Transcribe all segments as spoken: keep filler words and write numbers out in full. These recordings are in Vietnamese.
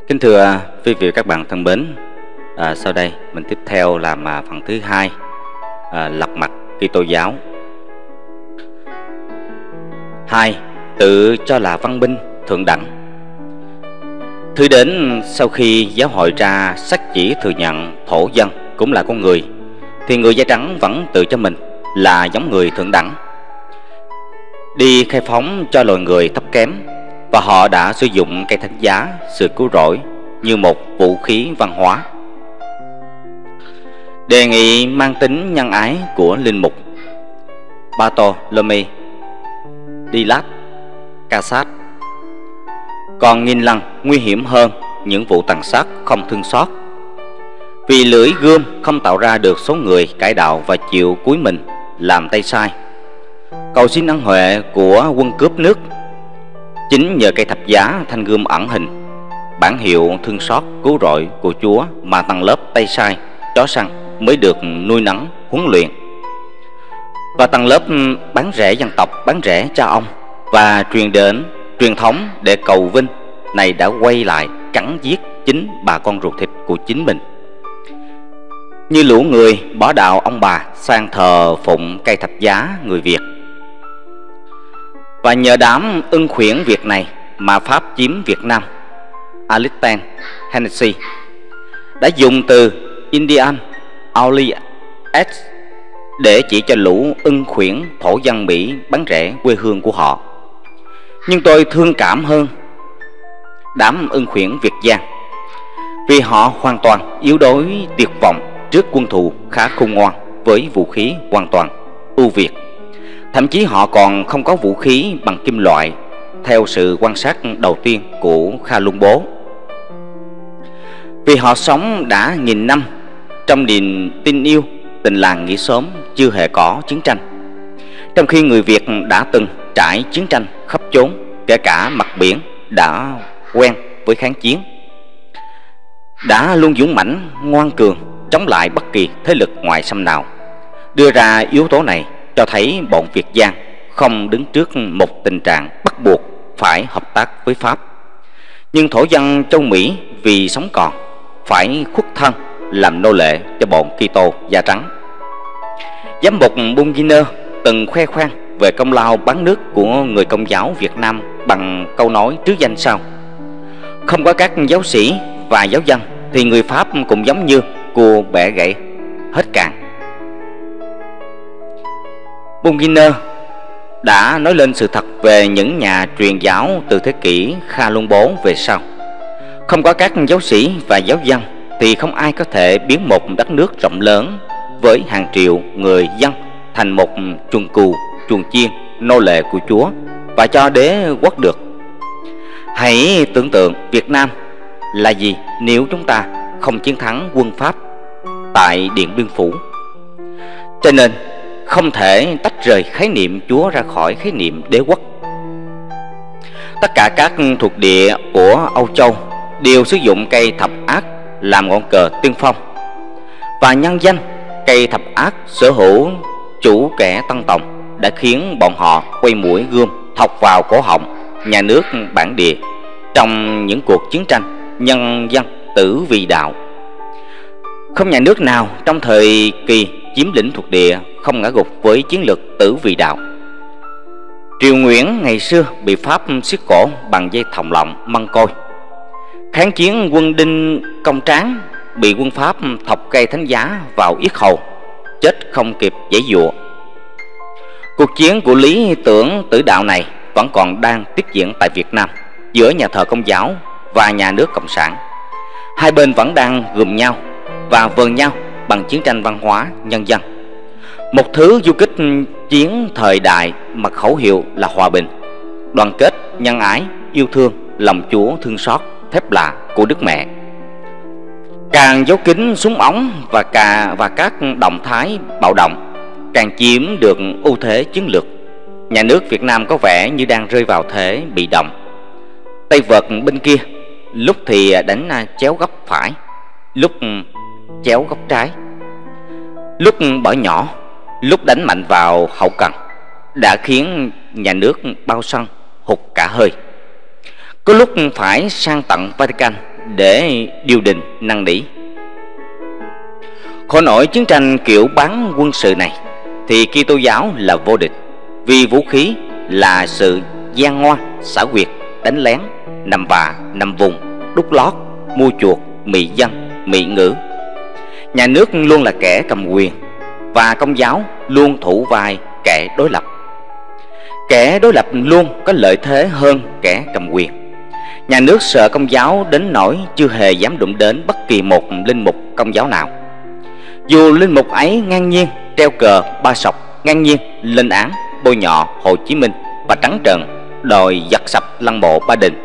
Kính thưa quý vị và các bạn thân mến, à, sau đây mình tiếp theo làm à, phần thứ hai, à, lật mặt Kitô giáo. Hai, tự cho là văn binh thượng đẳng. Thứ đến sau khi giáo hội ra sách chỉ thừa nhận thổ dân cũng là con người, thì người da trắng vẫn tự cho mình là giống người thượng đẳng, đi khai phóng cho loài người thấp kém, và họ đã sử dụng cây thánh giá, sự cứu rỗi như một vũ khí văn hóa. Đề nghị mang tính nhân ái của linh mục Bartolomé Dilas Casas còn nghìn lần nguy hiểm hơn những vụ tàn sát không thương xót, vì lưỡi gươm không tạo ra được số người cải đạo và chịu cúi mình làm tay sai. Cầu xin ân huệ của quân cướp nước. Chính nhờ cây thập giá thanh gươm ẩn hình, bản hiệu thương xót cứu rỗi của Chúa, mà tầng lớp tay sai, chó săn mới được nuôi nấng huấn luyện, và tầng lớp bán rẻ dân tộc, bán rẻ cha ông và truyền đến truyền thống để cầu vinh này đã quay lại cắn giết chính bà con ruột thịt của chính mình, như lũ người bỏ đạo ông bà sang thờ phụng cây thập giá người Việt. Và nhờ đám ưng khuyển Việt này mà Pháp chiếm Việt Nam. Alistair Hennessy đã dùng từ Indian Orleans để chỉ cho lũ ưng khuyển thổ dân Mỹ bán rẻ quê hương của họ. Nhưng tôi thương cảm hơn đám ưng khuyển Việt Giang, vì họ hoàn toàn yếu đuối tuyệt vọng trước quân thù khá khôn ngoan với vũ khí hoàn toàn ưu việt. Thậm chí họ còn không có vũ khí bằng kim loại, theo sự quan sát đầu tiên của Kha Lung Bố. Vì họ sống đã nghìn năm trong niềm tin yêu, tình làng nghĩa xóm, chưa hề có chiến tranh, trong khi người Việt đã từng trải chiến tranh khắp chốn, kể cả mặt biển, đã quen với kháng chiến, đã luôn dũng mãnh ngoan cường chống lại bất kỳ thế lực ngoại xâm nào. Đưa ra yếu tố này cho thấy bọn Việt Giang không đứng trước một tình trạng bắt buộc phải hợp tác với Pháp, nhưng thổ dân châu Mỹ vì sống còn phải khuất thân làm nô lệ cho bọn Kitô da trắng. Giám mục Bunginer từng khoe khoang về công lao bán nước của người Công giáo Việt Nam bằng câu nói trước danh sau: không có các giáo sĩ và giáo dân thì người Pháp cũng giống như cua bẻ gãy hết càng. Bunginer đã nói lên sự thật về những nhà truyền giáo từ thế kỷ Kha Lung Bố về sau: không có các giáo sĩ và giáo dân thì không ai có thể biến một đất nước rộng lớn với hàng triệu người dân thành một chuồng cừu, chuồng chiên, nô lệ của Chúa và cho đế quốc được. Hãy tưởng tượng Việt Nam là gì nếu chúng ta không chiến thắng quân Pháp tại Điện Biên Phủ. Cho nên không thể tách rời khái niệm Chúa ra khỏi khái niệm đế quốc. Tất cả các thuộc địa của Âu Châu đều sử dụng cây thập ác làm ngọn cờ tiên phong, và nhân danh cây thập ác sở hữu chủ kẻ Tân Tòng đã khiến bọn họ quay mũi gươm thọc vào cổ họng nhà nước bản địa trong những cuộc chiến tranh nhân dân tử vì đạo. Không nhà nước nào trong thời kỳ chiếm lĩnh thuộc địa không ngã gục với chiến lược tử vì đạo. Triều Nguyễn ngày xưa bị Pháp siết cổ bằng dây thòng lọng măng côi. Kháng chiến quân Đinh Công Tráng bị quân Pháp thọc cây thánh giá vào yết hầu, chết không kịp giãy giụa. Cuộc chiến của lý tưởng tử đạo này vẫn còn đang tiếp diễn tại Việt Nam giữa nhà thờ Công giáo và nhà nước Cộng sản. Hai bên vẫn đang gườm nhau và vờn nhau bằng chiến tranh văn hóa nhân dân, một thứ du kích chiến thời đại mà khẩu hiệu là hòa bình, đoàn kết, nhân ái, yêu thương, lòng Chúa thương xót, phép lạ của Đức Mẹ. Càng giấu kín súng ống và cả và các động thái bạo động, càng chiếm được ưu thế chiến lược. Nhà nước Việt Nam có vẻ như đang rơi vào thế bị động. Tay vợt bên kia lúc thì đánh chéo góc phải, lúc chéo góc trái, lúc bỏ nhỏ, lúc đánh mạnh vào hậu cần, đã khiến nhà nước bao sân hụt cả hơi. Có lúc phải sang tận Vatican để điều đình năn nỉ. Khổ nổi chiến tranh kiểu bán quân sự này thì Kitô giáo là vô địch, vì vũ khí là sự gian ngoan, xảo quyệt, đánh lén, nằm vạ, nằm vùng, đút lót, mua chuộc, mị dân, mị ngữ. Nhà nước luôn là kẻ cầm quyền, và Công giáo luôn thủ vai kẻ đối lập. Kẻ đối lập luôn có lợi thế hơn kẻ cầm quyền. Nhà nước sợ Công giáo đến nỗi chưa hề dám đụng đến bất kỳ một linh mục Công giáo nào, dù linh mục ấy ngang nhiên treo cờ ba sọc, ngang nhiên lên án bôi nhọ Hồ Chí Minh và trắng trợn đòi giật sập lăng mộ Ba Đình.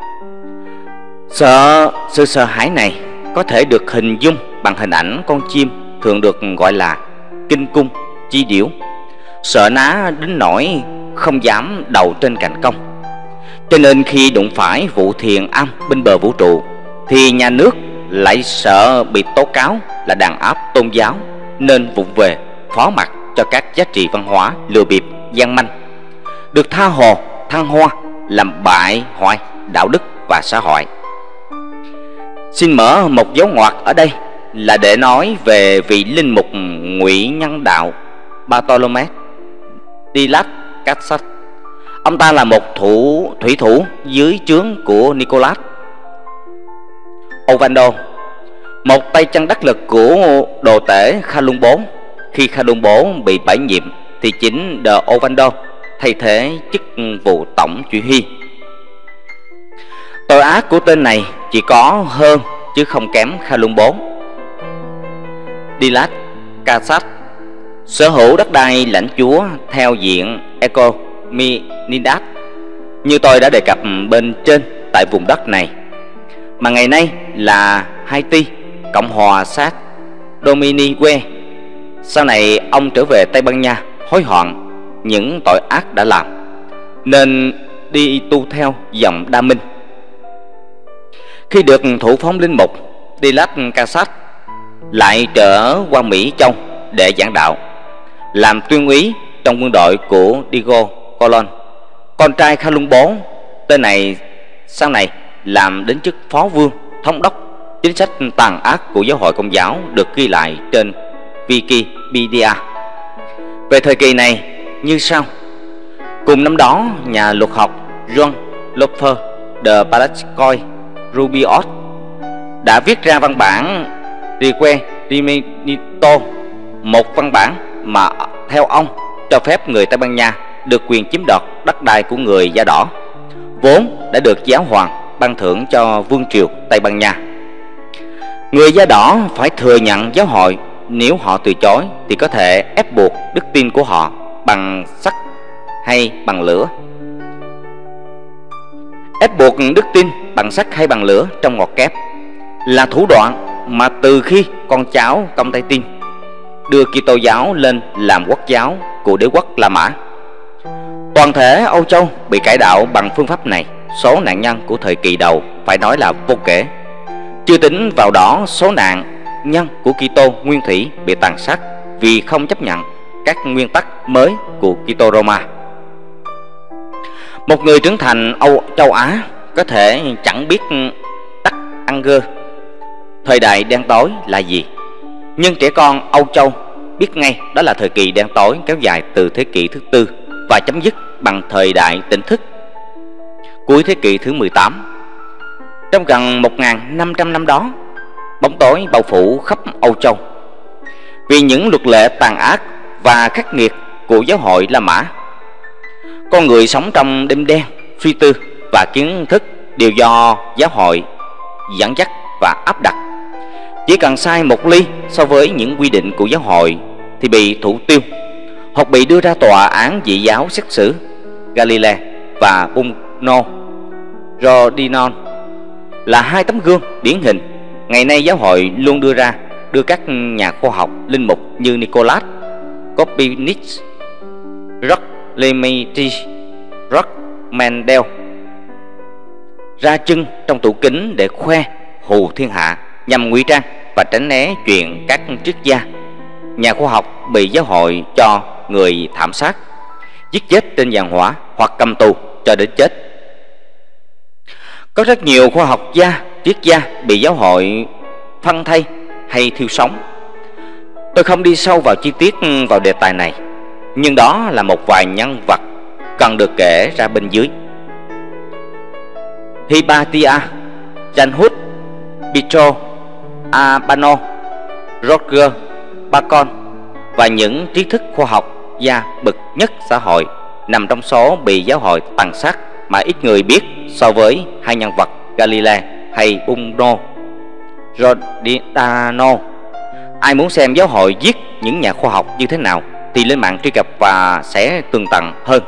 Sợ sự sợ hãi này có thể được hình dung bằng hình ảnh con chim thường được gọi là kinh cung chi điểu, sợ ná đến nỗi không dám đầu trên cành công. Cho nên khi đụng phải vụ thiền am bên bờ vũ trụ thì nhà nước lại sợ bị tố cáo là đàn áp tôn giáo, nên vụng về phó mặc cho các giá trị văn hóa lừa bịp gian manh được tha hồ thăng hoa, làm bại hoại đạo đức và xã hội. Xin mở một dấu ngoặc ở đây là để nói về vị linh mục ngụy nhân đạo Bartolomé de las Casas. Ông ta là một thủ thủy thủ dưới trướng của Nicolas Ovando, một tay chân đắc lực của đồ tể Khalung bốn. Khi Khalung bốn bị bãi nhiệm thì chính de Ovando thay thế chức vụ tổng chỉ huy. Tội ác của tên này chỉ có hơn chứ không kém Khalung bốn. De las Casas sở hữu đất đai lãnh chúa theo diện Ecominidad như tôi đã đề cập bên trên tại vùng đất này, mà ngày nay là Haiti, Cộng hòa sát Dominique. Sau này ông trở về Tây Ban Nha hối hận những tội ác đã làm, nên đi tu theo dòng Đa Minh. Khi được thụ phong linh mục, De las Casas lại trở qua Mỹ Châu để giảng đạo, làm tuyên úy trong quân đội của Diego Colon, con trai Khalung bốn. Tên này sau này làm đến chức phó vương, thống đốc. Chính sách tàn ác của giáo hội Công giáo được ghi lại trên Wikipedia về thời kỳ này như sau. Cùng năm đó, nhà luật học John Loper de Palacio Rubios đã viết ra văn bản Reque Diminito, một văn bản mà theo ông cho phép người Tây Ban Nha được quyền chiếm đoạt đất đai của người da đỏ, vốn đã được giáo hoàng ban thưởng cho vương triều Tây Ban Nha. Người da đỏ phải thừa nhận giáo hội, nếu họ từ chối thì có thể ép buộc đức tin của họ bằng sắt hay bằng lửa. Ép buộc đức tin bằng sắt hay bằng lửa trong ngọt kép là thủ đoạn mà từ khi con cháu Công Tây Tin đưa Kitô giáo lên làm quốc giáo của đế quốc La Mã, toàn thể Âu Châu bị cải đạo bằng phương pháp này. Số nạn nhân của thời kỳ đầu phải nói là vô kể, chưa tính vào đó số nạn nhân của Kitô nguyên thủy bị tàn sát vì không chấp nhận các nguyên tắc mới của Kitô Roma. Một người trưởng thành Âu châu Á có thể chẳng biết Đắc Anger, thời đại đen tối là gì, nhưng trẻ con Âu Châu biết ngay đó là thời kỳ đen tối kéo dài từ thế kỷ thứ tư và chấm dứt bằng thời đại tỉnh thức cuối thế kỷ thứ mười tám. Trong gần một nghìn năm trăm năm đó, bóng tối bao phủ khắp Âu Châu vì những luật lệ tàn ác và khắc nghiệt của giáo hội La Mã. Con người sống trong đêm đen, suy tư và kiến thức đều do giáo hội dẫn dắt và áp đặt. Chỉ cần sai một ly so với những quy định của giáo hội thì bị thủ tiêu hoặc bị đưa ra tòa án dị giáo xét xử. Galilei và Bruno Rodinon là hai tấm gương điển hình. Ngày nay giáo hội luôn đưa ra đưa các nhà khoa học linh mục như Nicolas Copernicus, Jacques Lemaitre, Jacques Mendel ra chân trong tủ kính để khoe hù thiên hạ, nhằm ngụy trang và tránh né chuyện các triết gia, nhà khoa học bị giáo hội cho người thảm sát, giết chết trên giàn hỏa hoặc cầm tù cho đến chết. Có rất nhiều khoa học gia triết gia bị giáo hội phân thây hay thiêu sống. Tôi không đi sâu vào chi tiết vào đề tài này, nhưng đó là một vài nhân vật cần được kể ra bên dưới. Hypatia, Janhud, Pietro, Albano, Roger Bacon và những trí thức khoa học gia bậc nhất xã hội nằm trong số bị giáo hội tàn sát mà ít người biết so với hai nhân vật Galilei hay Bruno Giordano. Ai muốn xem giáo hội giết những nhà khoa học như thế nào thì lên mạng truy cập và sẽ tường tận hơn.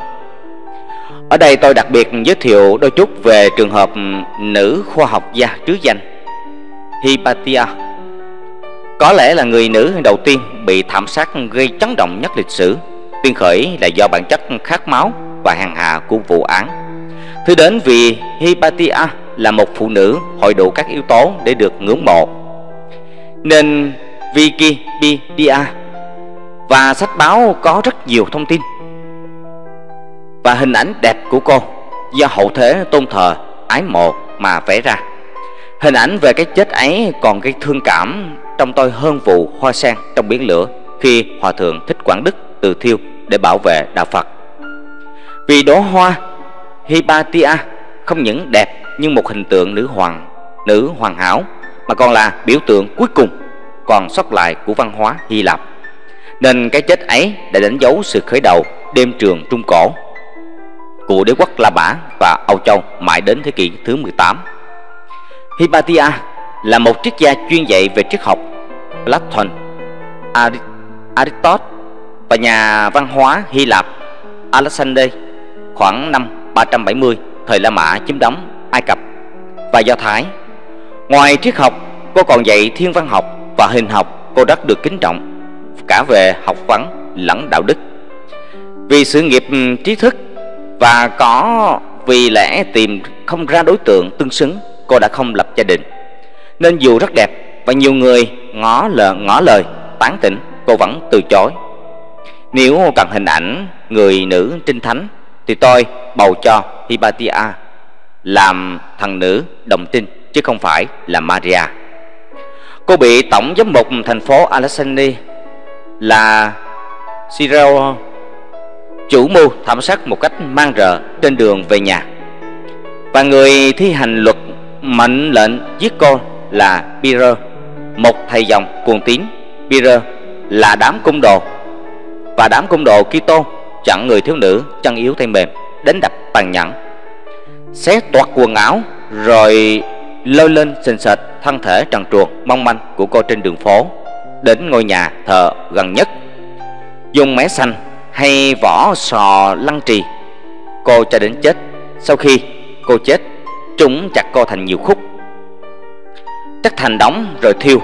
Ở đây tôi đặc biệt giới thiệu đôi chút về trường hợp nữ khoa học gia trứ danh Hypatia. Có lẽ là người nữ đầu tiên bị thảm sát gây chấn động nhất lịch sử. Tuyên khởi là do bản chất khát máu và hèn hạ của vụ án. Thứ đến vì Hypatia là một phụ nữ hội đủ các yếu tố để được ngưỡng mộ, nên Wikipedia và sách báo có rất nhiều thông tin và hình ảnh đẹp của cô do hậu thế tôn thờ ái mộ mà vẽ ra. Hình ảnh về cái chết ấy còn gây thương cảm trong tôi hơn vụ hoa sen trong biển lửa khi Hòa thượng Thích Quảng Đức tự thiêu để bảo vệ đạo Phật. Vì đóa hoa Hypatia không những đẹp như một hình tượng nữ hoàng nữ hoàn hảo, mà còn là biểu tượng cuối cùng còn sót lại của văn hóa Hy Lạp, nên cái chết ấy đã đánh dấu sự khởi đầu đêm trường Trung Cổ của đế quốc La Mã và Âu Châu mãi đến thế kỷ thứ mười tám. Hypatia là một triết gia chuyên dạy về triết học Platon, Aristotle và nhà văn hóa Hy Lạp Alexander khoảng năm ba trăm bảy mươi thời La Mã chiếm đóng Ai Cập và Do Thái. Ngoài triết học, cô còn dạy thiên văn học và hình học. Cô rất được kính trọng cả về học vấn lẫn đạo đức. Vì sự nghiệp trí thức và có vì lẽ tìm không ra đối tượng tương xứng, cô đã không lập gia đình. Nên dù rất đẹp và nhiều người ngỏ lời, ngỏ lời tán tỉnh, cô vẫn từ chối. Nếu cần hình ảnh người nữ trinh thánh thì tôi bầu cho Hypatia làm thần nữ đồng trinh, chứ không phải là Maria. Cô bị tổng giám mục thành phố Alexandria là Cyril chủ mưu thảm sát một cách man rợ trên đường về nhà, và người thi hành luật mệnh lệnh giết cô là Pyrrha, một thầy dòng cuồng tín. Pyrrha là đám côn đồ và đám côn đồ Kitô chặn người thiếu nữ chân yếu tay mềm, đánh đập tàn nhẫn, xé toạc quần áo rồi lôi lên sình sệt thân thể trần truồng mong manh của cô trên đường phố đến ngôi nhà thờ gần nhất, dùng mẻ xanh hay vỏ sò lăng trì cô cho đến chết. Sau khi cô chết, chúng chặt cô thành nhiều khúc, chất thành đống rồi thiêu.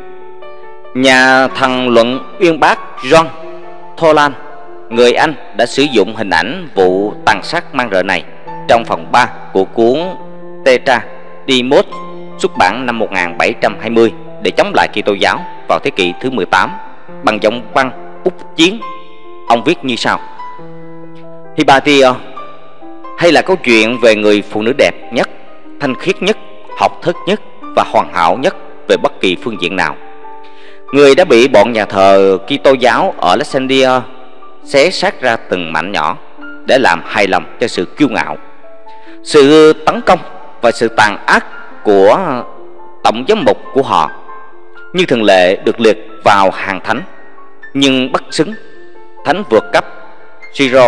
Nhà thần luận uyên bác John Toland, người Anh, đã sử dụng hình ảnh vụ tàn sát man rợ này trong phần ba của cuốn Tetra Demos xuất bản năm một nghìn bảy trăm hai mươi để chống lại Kitô giáo vào thế kỷ thứ mười tám bằng dòng văn bút chiến. Ông viết như sau: Hypatia hay là câu chuyện về người phụ nữ đẹp nhất, thanh khiết nhất, học thức nhất và hoàn hảo nhất về bất kỳ phương diện nào. Người đã bị bọn nhà thờ Kitô giáo ở Alexandria xé xác ra từng mảnh nhỏ để làm hài lòng cho sự kiêu ngạo, sự tấn công và sự tàn ác của tổng giám mục của họ, như thường lệ được liệt vào hàng thánh nhưng bất xứng, thánh vượt cấp Cyril.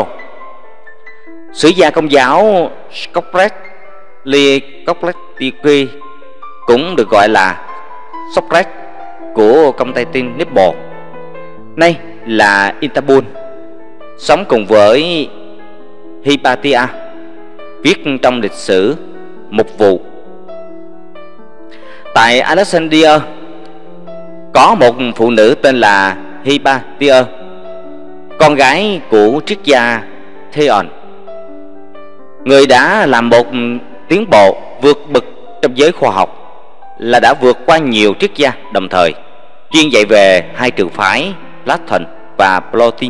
Sử gia công giáo Socrates Lycopletic cũng được gọi là Socrates của Constantinople, nay là Istanbul, sống cùng với Hypatia, viết trong lịch sử mục vụ. Tại Alexandria có một phụ nữ tên là Hypatia, con gái của triết gia Theon, người đã làm một tiến bộ vượt bậc trong giới khoa học, là đã vượt qua nhiều triết gia đồng thời, chuyên dạy về hai trường phái Platon và Plotin.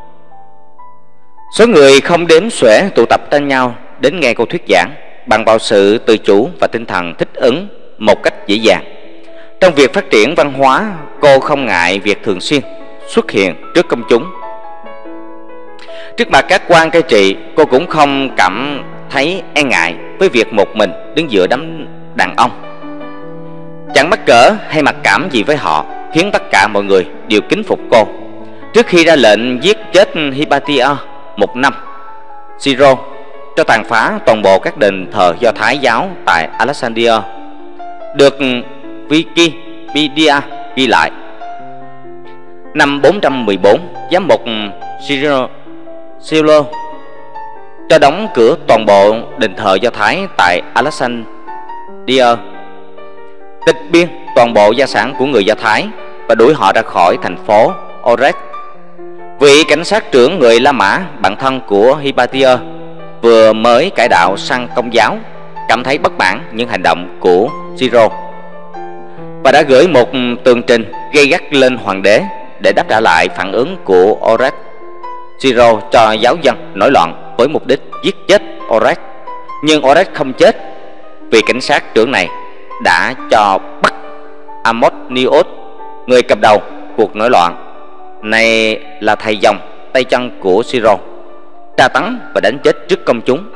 Số người không đếm xuể tụ tập tranh nhau đến nghe cô thuyết giảng bằng vào sự tự chủ và tinh thần thích ứng một cách dễ dàng. Trong việc phát triển văn hóa, cô không ngại việc thường xuyên xuất hiện trước công chúng. Trước mặt các quan cai trị, cô cũng không cảm thấy e ngại với việc một mình đứng giữa đám đàn ông. Chẳng mắc cỡ hay mặc cảm gì với họ, khiến tất cả mọi người đều kính phục cô. Trước khi ra lệnh giết chết Hypatia một năm, Siro cho tàn phá toàn bộ các đền thờ Do Thái giáo tại Alexandria, được Wikipedia ghi lại. Năm bốn trăm mười bốn, giám mục Siro Silo cho đóng cửa toàn bộ đền thờ Do Thái tại Alexandria, tịch biên toàn bộ gia sản của người Do Thái và đuổi họ ra khỏi thành phố Oret. Vị cảnh sát trưởng người La Mã, bạn thân của Hypatia, vừa mới cải đạo sang Công giáo, cảm thấy bất mãn những hành động của Siro và đã gửi một tường trình gây gắt lên hoàng đế để đáp trả lại phản ứng của Oret. Siro cho giáo dân nổi loạn với mục đích giết chết Oret, nhưng Oret không chết vì cảnh sát trưởng này đã cho bắt Amotnios, người cầm đầu cuộc nổi loạn này là thầy dòng tay chân của Siro, tra tấn và đánh chết trước công chúng.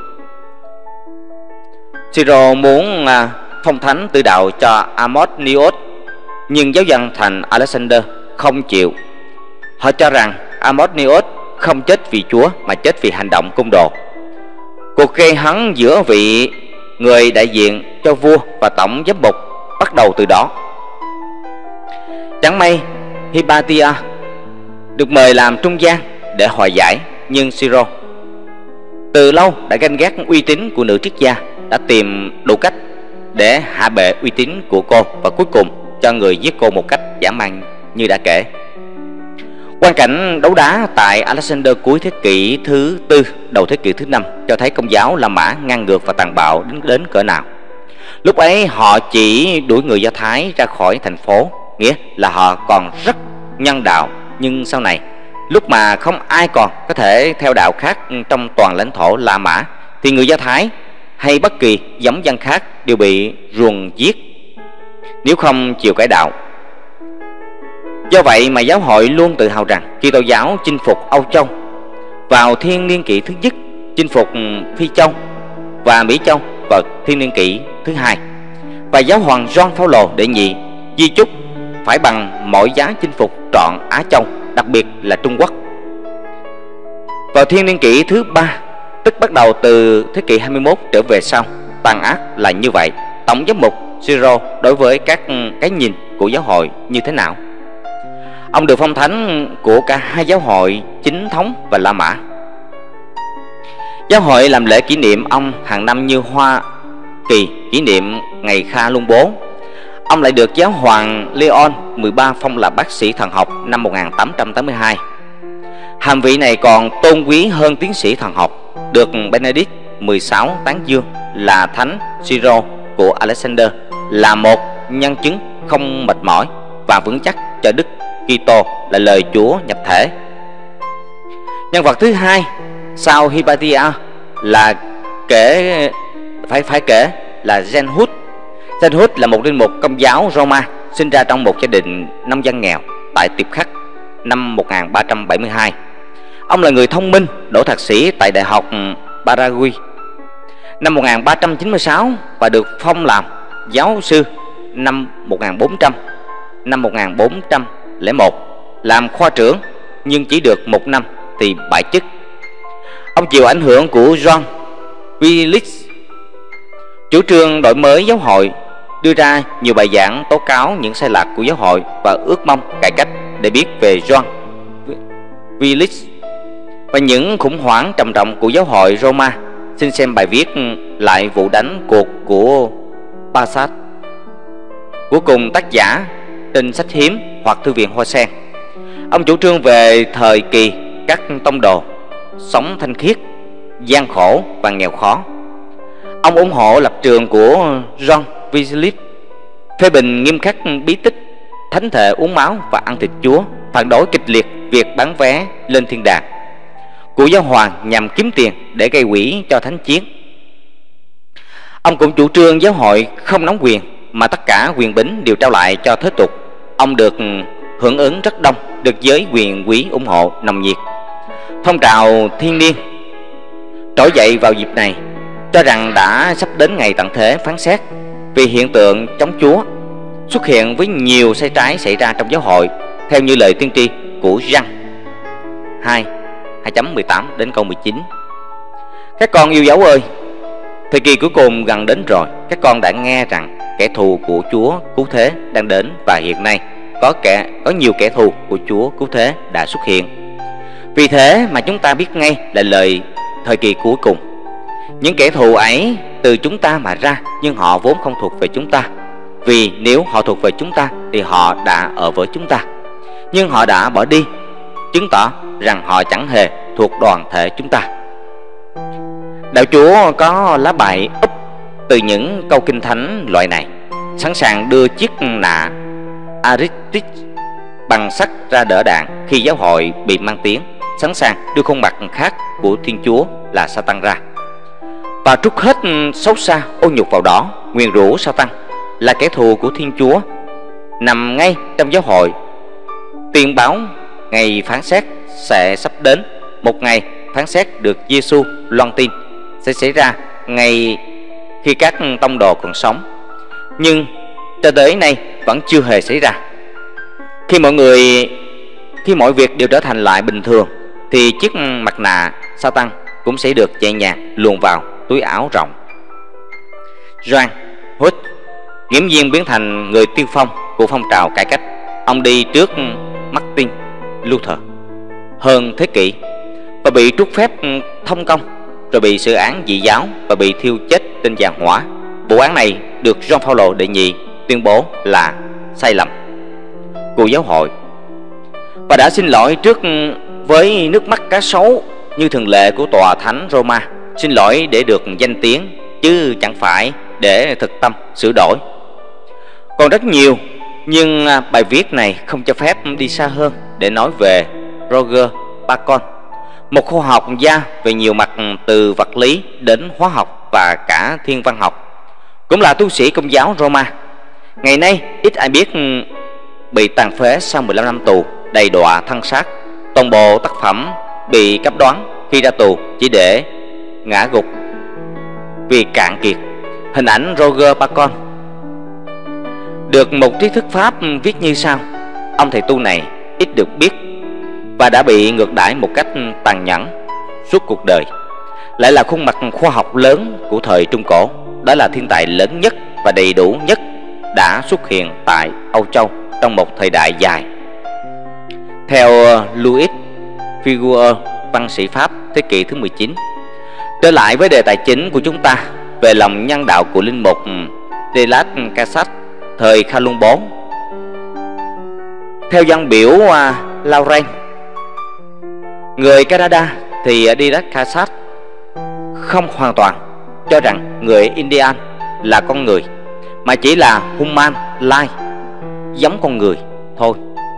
Siro muốn à, phong thánh tự đạo cho Amotnios, nhưng giáo dân thành Alexander không chịu. Họ cho rằng Amotnios không chết vì Chúa mà chết vì hành động côn đồ. Cuộc gây hấn giữa vị người đại diện cho vua và tổng giám mục bắt đầu từ đó. Chẳng may Hypatia được mời làm trung gian để hòa giải, nhưng Siro từ lâu đã ganh ghét uy tín của nữ triết gia, đã tìm đủ cách để hạ bệ uy tín của cô và cuối cùng cho người giết cô một cách dã man như đã kể. Quan cảnh đấu đá tại Alexander cuối thế kỷ thứ tư, đầu thế kỷ thứ năm cho thấy Công giáo La Mã ngang ngược và tàn bạo đến đến cỡ nào. Lúc ấy họ chỉ đuổi người Do Thái ra khỏi thành phố, nghĩa là họ còn rất nhân đạo. Nhưng sau này, lúc mà không ai còn có thể theo đạo khác trong toàn lãnh thổ La Mã, thì người Do Thái hay bất kỳ giống dân khác đều bị ruồng giết nếu không chịu cải đạo. Do vậy mà giáo hội luôn tự hào rằng Kitô giáo chinh phục Âu Châu vào thiên niên kỷ thứ nhất, chinh phục Phi Châu và Mỹ Châu vào thiên niên kỷ thứ hai, và giáo hoàng Gioan Phaolô đệ nhị di chúc phải bằng mọi giá chinh phục trọn Á Châu, đặc biệt là Trung Quốc. Vào thiên niên kỷ thứ ba, tức bắt đầu từ thế kỷ hai mươi mốt trở về sau, tàn ác là như vậy. Tổng giám mục Siro đối với các cái nhìn của giáo hội như thế nào? Ông được phong thánh của cả hai giáo hội chính thống và La Mã. Giáo hội làm lễ kỷ niệm ông hàng năm như Hoa Kỳ kỷ niệm ngày Kha Lung Bố. Ông lại được giáo hoàng Leon mười ba phong là bác sĩ thần học năm một nghìn tám trăm tám mươi hai. Hàm vị này còn tôn quý hơn tiến sĩ thần học, được Benedict mười sáu tán dương là Thánh Siro của Alexander là một nhân chứng không mệt mỏi và vững chắc cho Đức Kitô là lời Chúa nhập thể. Nhân vật thứ hai sau Hypatia là kể phải phải kể là Jean Hus. Jean Hus là một linh mục Công giáo Roma, sinh ra trong một gia đình nông dân nghèo tại Tiệp Khắc năm một nghìn ba trăm bảy mươi hai. Ông là người thông minh, đỗ thạc sĩ tại Đại học Paraguay năm một nghìn ba trăm chín mươi sáu và được phong làm giáo sư năm một nghìn bốn trăm. Năm một nghìn bốn trăm lẻ một làm khoa trưởng, nhưng chỉ được một năm thì bãi chức. Ông chịu ảnh hưởng của John Willis, chủ trương đổi mới giáo hội, đưa ra nhiều bài giảng tố cáo những sai lạc của giáo hội và ước mong cải cách. Để biết về John Willis và những khủng hoảng trầm trọng của giáo hội Roma, xin xem bài viết lại vụ đánh cuộc của Passat của cùng tác giả trên sách hiếm hoặc thư viện Hoa Sen. Ông chủ trương về thời kỳ các tông đồ sống thanh khiết, gian khổ và nghèo khó. Ông ủng hộ lập trường của John Willis, phê bình nghiêm khắc bí tích, thánh thể uống máu và ăn thịt Chúa, phản đối kịch liệt việc bán vé lên thiên đàng của giáo hoàng nhằm kiếm tiền để gây quỹ cho thánh chiến. Ông cũng chủ trương giáo hội không nắm quyền mà tất cả quyền bính đều trao lại cho thế tục, ông được hưởng ứng rất đông, được giới quyền quý ủng hộ nồng nhiệt. Phong trào thiên niên trỗi dậy vào dịp này, cho rằng đã sắp đến ngày tận thế phán xét, vì hiện tượng chống Chúa xuất hiện với nhiều sai trái xảy ra trong giáo hội, theo như lời tiên tri của Giăng hai hai mười tám đến câu mười chín. Các con yêu dấu ơi, thời kỳ cuối cùng gần đến rồi. Các con đã nghe rằng kẻ thù của Chúa cứu thế đang đến, và hiện nay có kẻ có nhiều kẻ thù của Chúa cứu thế đã xuất hiện. Vì thế mà chúng ta biết ngay là lời thời kỳ cuối cùng. Những kẻ thù ấy từ chúng ta mà ra, nhưng họ vốn không thuộc về chúng ta. Vì nếu họ thuộc về chúng ta thì họ đã ở với chúng ta, nhưng họ đã bỏ đi, chứng tỏ rằng họ chẳng hề thuộc đoàn thể chúng ta. Đạo Chúa có lá bài úp từ những câu kinh thánh loại này, sẵn sàng đưa chiếc nạ Aristic bằng sắt ra đỡ đạn khi giáo hội bị mang tiếng, sẵn sàng đưa khuôn mặt khác của Thiên Chúa là Satan ra và trút hết xấu xa ô nhục vào đó. Nguyền rủa Satan là kẻ thù của Thiên Chúa nằm ngay trong giáo hội, tuyên báo ngày phán xét sẽ sắp đến. Một ngày phán xét được Giêsu loan tin sẽ xảy ra ngay khi các tông đồ còn sống, nhưng cho tới nay vẫn chưa hề xảy ra. Khi mọi người khi mọi việc đều trở thành lại bình thường, thì chiếc mặt nạ Satan cũng sẽ được nhẹ nhàng luồn vào túi áo rộng. John Huss, nghiễm nhiên biến thành người tiên phong của phong trào cải cách. Ông đi trước Martin Luther hơn thế kỷ và bị trút phép thông công, rồi bị xử án dị giáo và bị thiêu chết trên giàn hỏa. Vụ án này được John Paul đệ nhị tuyên bố là sai lầm của giáo hội và đã xin lỗi trước với nước mắt cá sấu như thường lệ của tòa thánh Roma. Xin lỗi để được danh tiếng, chứ chẳng phải để thực tâm sửa đổi. Còn rất nhiều, nhưng bài viết này không cho phép đi xa hơn để nói về Roger Bacon, một khoa học gia về nhiều mặt từ vật lý đến hóa học và cả thiên văn học, cũng là tu sĩ Công giáo Roma. Ngày nay ít ai biết bị tàn phế sau mười lăm năm tù, đầy đọa thân xác. Toàn bộ tác phẩm bị cấm đoán khi ra tù chỉ để ngã gục vì cạn kiệt. Hình ảnh Roger Bacon được một trí thức Pháp viết như sau: ông thầy tu này ít được biết và đã bị ngược đãi một cách tàn nhẫn suốt cuộc đời. Lại là khuôn mặt khoa học lớn của thời Trung Cổ. Đó là thiên tài lớn nhất và đầy đủ nhất đã xuất hiện tại Âu Châu trong một thời đại dài. Theo Louis Figuier, văn sĩ Pháp thế kỷ thứ mười chín. Trở lại với đề tài chính của chúng ta về lòng nhân đạo của linh mục de las Casas thời Kha Luân bốn. Theo dân biểu uh, Lauren, người Canada, thì de las Casas không hoàn toàn cho rằng người Indian là con người, mà chỉ là human like, giống con người thôi.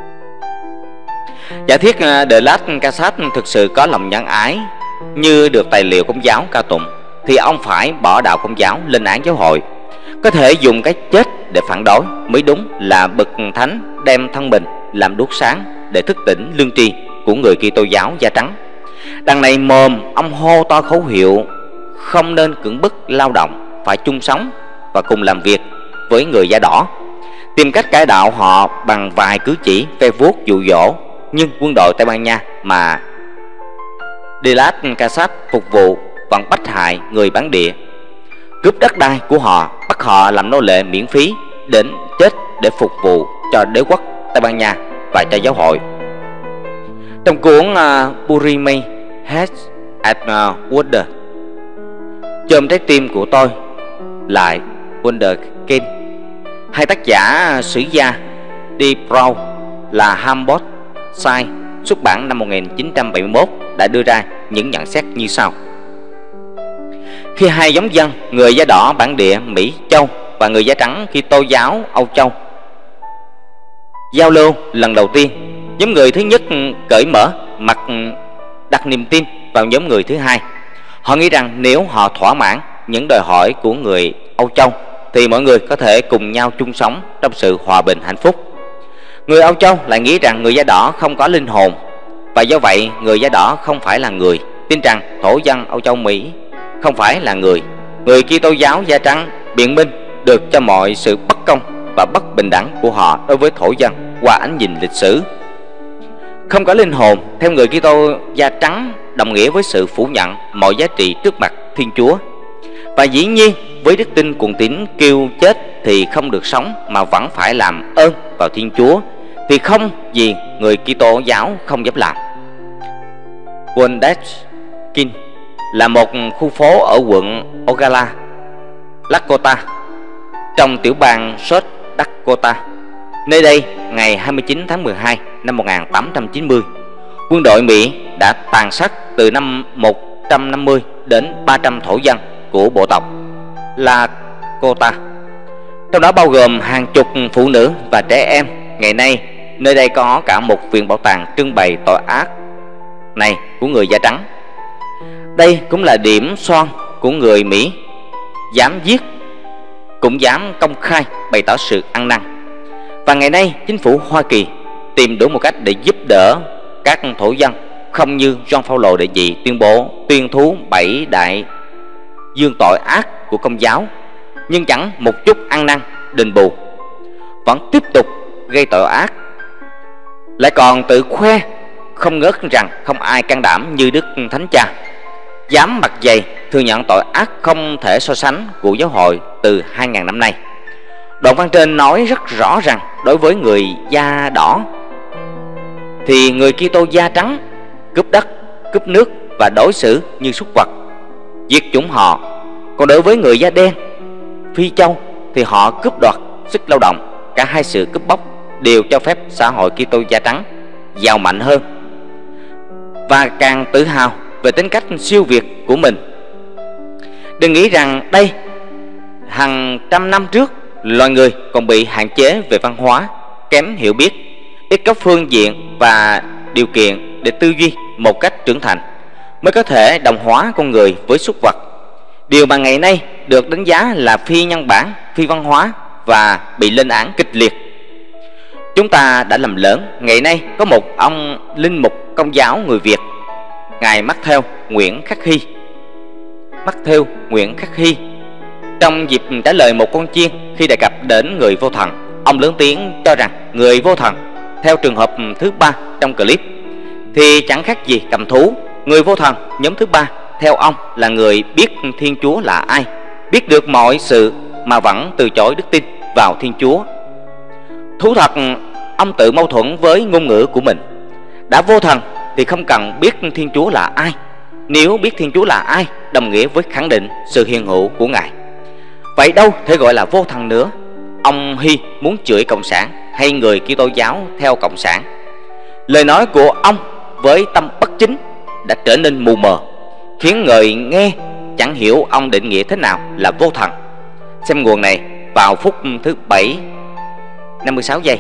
Giả thiết de las Casas thực sự có lòng nhân ái như được tài liệu Công giáo ca tụng, thì ông phải bỏ đạo Công giáo lên án giáo hội. Có thể dùng cái chết để phản đối mới đúng là bậc thánh đem thân mình làm đuốc sáng để thức tỉnh lương tri của người Kitô giáo da trắng. Đằng này mồm ông hô to khẩu hiệu không nên cưỡng bức lao động, phải chung sống và cùng làm việc với người da đỏ, tìm cách cải đạo họ bằng vài cử chỉ ve vuốt dụ dỗ. Nhưng quân đội Tây Ban Nha mà de las Casas phục vụ vẫn bách hại người bản địa, cướp đất đai của họ, bắt họ làm nô lệ miễn phí, đến chết để phục vụ cho đế quốc Tây Ban Nha và cho giáo hội. Trong cuốn uh, Bury Head at uh, Wonder, chôm trái tim của tôi lại Wunderkind, hai tác giả sử gia D. Brown là Hamburg Sai xuất bản năm một nghìn chín trăm bảy mươi mốt đã đưa ra những nhận xét như sau: khi hai giống dân, người da đỏ bản địa Mỹ Châu và người da trắng Kitô giáo Âu Châu giao lưu lần đầu tiên, nhóm người thứ nhất cởi mở mặt đặt niềm tin vào nhóm người thứ hai. Họ nghĩ rằng nếu họ thỏa mãn những đòi hỏi của người Âu Châu thì mọi người có thể cùng nhau chung sống trong sự hòa bình hạnh phúc. Người Âu Châu lại nghĩ rằng người da đỏ không có linh hồn, và do vậy người da đỏ không phải là người, tin rằng thổ dân Âu Châu Mỹ không phải là người. Người Kitô giáo da trắng biện minh được cho mọi sự bất công và bất bình đẳng của họ đối với thổ dân qua ánh nhìn lịch sử. Không có linh hồn theo người Kitô da trắng đồng nghĩa với sự phủ nhận mọi giá trị trước mặt Thiên Chúa. Và dĩ nhiên với đức tin cuồng tín kêu chết thì không được sống mà vẫn phải làm ơn vào Thiên Chúa thì không gì người Kitô giáo không dám làm. Wondake là một khu phố ở quận Ocala, Lakota, trong tiểu bang South Dakota. Nơi đây, ngày hai mươi chín tháng mười hai năm một nghìn tám trăm chín mươi, quân đội Mỹ đã tàn sát từ năm một trăm năm mươi đến ba trăm thổ dân của bộ tộc Lakota, trong đó bao gồm hàng chục phụ nữ và trẻ em. Ngày nay, nơi đây có cả một viện bảo tàng trưng bày tội ác này của người da trắng. Đây cũng là điểm son của người Mỹ dám giết, cũng dám công khai bày tỏ sự ăn năn. Và ngày nay, chính phủ Hoa Kỳ tìm đủ một cách để giúp đỡ các thổ dân, không như John Paul đệ nhị tuyên bố tuyên thú bảy đại dương tội ác của Công giáo, nhưng chẳng một chút ăn năn đền bù, vẫn tiếp tục gây tội ác, lại còn tự khoe không ngớt rằng không ai can đảm như Đức Thánh Cha, dám mặt dày thừa nhận tội ác không thể so sánh của giáo hội từ hai nghìn năm nay. Đoạn văn trên nói rất rõ rằng đối với người da đỏ thì người Kitô da trắng cướp đất, cướp nước và đối xử như súc vật, diệt chủng họ. Còn đối với người da đen, Phi Châu, thì họ cướp đoạt sức lao động. Cả hai sự cướp bóc đều cho phép xã hội Kitô da trắng giàu mạnh hơn và càng tự hào về tính cách siêu việt của mình. Đừng nghĩ rằng đây hàng trăm năm trước loài người còn bị hạn chế về văn hóa, kém hiểu biết, ít có phương diện và điều kiện để tư duy một cách trưởng thành mới có thể đồng hóa con người với súc vật. Điều mà ngày nay được đánh giá là phi nhân bản, phi văn hóa và bị lên án kịch liệt. Chúng ta đã lầm lớn. Ngày nay có một ông linh mục Công giáo người Việt, ngài Matthew Nguyễn Khắc Hy. Matthew Nguyễn Khắc Hy trong dịp trả lời một con chiên khi đề cập đến người vô thần, ông lớn tiếng cho rằng người vô thần theo trường hợp thứ ba trong clip thì chẳng khác gì cầm thú. Người vô thần nhóm thứ ba theo ông là người biết Thiên Chúa là ai, biết được mọi sự mà vẫn từ chối đức tin vào Thiên Chúa. Thú thật, ông tự mâu thuẫn với ngôn ngữ của mình. Đã vô thần thì không cần biết Thiên Chúa là ai. Nếu biết Thiên Chúa là ai đồng nghĩa với khẳng định sự hiện hữu của Ngài, vậy đâu thể gọi là vô thần nữa. Ông Hy muốn chửi Cộng sản hay người Kitô giáo theo Cộng sản. Lời nói của ông với tâm bất chính đã trở nên mù mờ, khiến người nghe chẳng hiểu ông định nghĩa thế nào là vô thần. Xem nguồn này vào phút thứ bảy năm mươi sáu giây.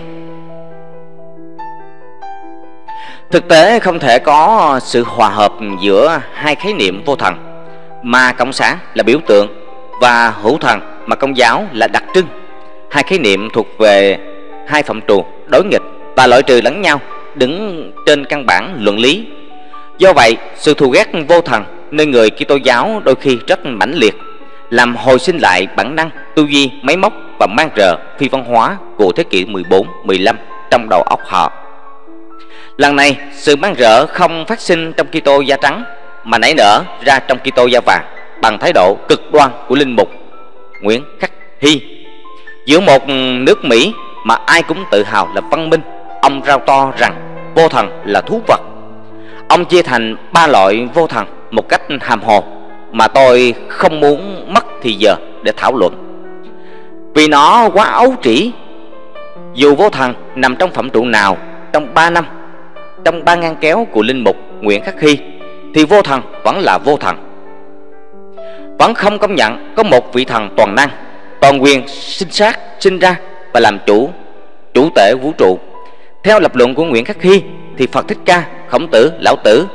Thực tế không thể có sự hòa hợp giữa hai khái niệm vô thần mà Cộng sản là biểu tượng và hữu thần mà Công giáo là đặc trưng. Hai khái niệm thuộc về hai phạm trù đối nghịch và loại trừ lẫn nhau, đứng trên căn bản luận lý. Do vậy, sự thù ghét vô thần nơi người Kitô giáo đôi khi rất mãnh liệt, làm hồi sinh lại bản năng tư duy máy móc và mang rợ phi văn hóa của thế kỷ mười bốn mười lăm trong đầu óc họ. Lần này, sự mang rợ không phát sinh trong Kitô da trắng mà nảy nở ra trong Kitô da vàng bằng thái độ cực đoan của linh mục Nguyễn Khắc Hy. Giữa một nước Mỹ mà ai cũng tự hào là văn minh, ông rao to rằng vô thần là thú vật. Ông chia thành ba loại vô thần một cách hàm hồ mà tôi không muốn mất thì giờ để thảo luận, vì nó quá ấu trĩ. Dù vô thần nằm trong phạm trụ nào trong ba năm, trong ba ngăn kéo của linh mục Nguyễn Khắc Hy, thì vô thần vẫn là vô thần, vẫn không công nhận có một vị thần toàn năng, toàn quyền sinh sát, sinh ra và làm chủ, chủ tể vũ trụ. Theo lập luận của Nguyễn Khắc Hy thì Phật Thích Ca, Khổng Tử, Lão Tử,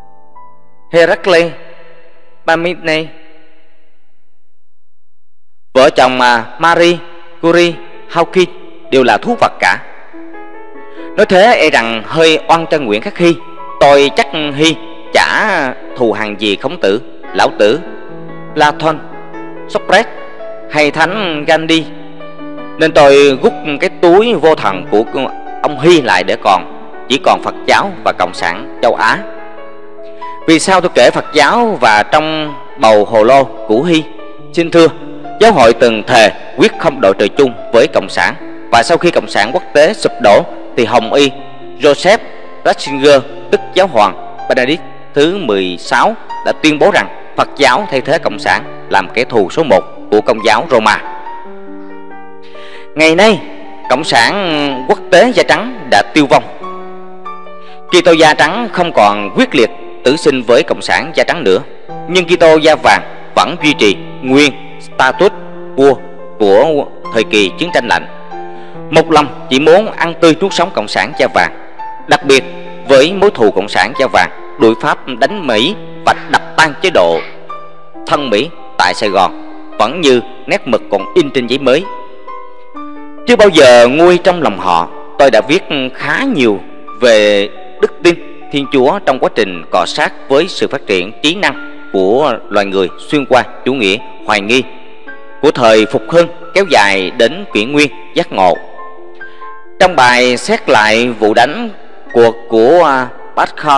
Heracle, Parmenides Vợ chồng à, Marie Curie, Hawking đều là thú vật cả. Nói thế e rằng hơi oan cho Nguyễn Khắc Hy. Tôi chắc Hy chả thù hằn gì Khổng Tử, Lão Tử, Platon, Socrates hay Thánh Gandhi, nên tôi rút cái túi vô thần của ông Hy lại để còn chỉ còn Phật giáo và Cộng sản châu Á. Vì sao tôi kể Phật giáo và trong bầu hồ lô của Hy? Xin thưa, giáo hội từng thề quyết không đội trời chung với Cộng sản, và sau khi Cộng sản quốc tế sụp đổ thì Hồng Y Joseph Ratzinger, tức giáo hoàng Benedict thứ mười sáu, đã tuyên bố rằng Phật giáo thay thế Cộng sản làm kẻ thù số một của Công giáo Roma. Ngày nay, Cộng sản quốc tế da trắng đã tiêu vong. Kitô da trắng không còn quyết liệt tử sinh với Cộng sản da trắng nữa, nhưng Kitô da vàng vẫn duy trì nguyên status vua của thời kỳ chiến tranh lạnh, một lòng chỉ muốn ăn tươi nuốt sống Cộng sản da vàng. Đặc biệt với mối thù Cộng sản da vàng đuổi Pháp đánh Mỹ và đập tan chế độ thân Mỹ tại Sài Gòn vẫn như nét mực còn in trên giấy mới. Chưa bao giờ nguôi trong lòng họ, tôi đã viết khá nhiều về đức tin Thiên Chúa trong quá trình cọ sát với sự phát triển trí năng của loài người xuyên qua chủ nghĩa hoài nghi của thời Phục Hưng kéo dài đến kỷ nguyên giác ngộ. Trong bài xét lại vụ đánh cuộc của Bascom,